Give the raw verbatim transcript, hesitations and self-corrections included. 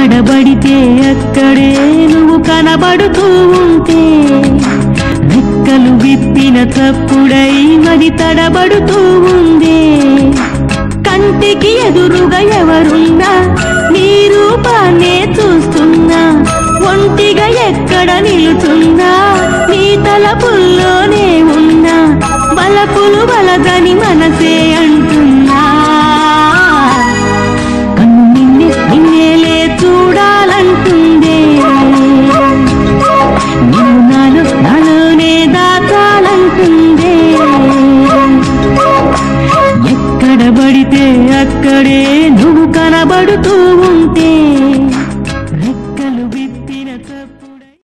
ఎక్కడబడితే అక్కడే నువ్వు కనబడుతూ ఉంటే రెక్కలు విప్పిన తప్పుడై మరి తడబడుతూ ఉందే కంటికి ఎదురుగా ఎవరున్నా నీ రూపాన్నే చూస్తున్నా ఒంటిగా ఎక్కడ నిలుచున్నా నీ తలపుల్లోనే ఉన్నా బలపులు బలదని మనసే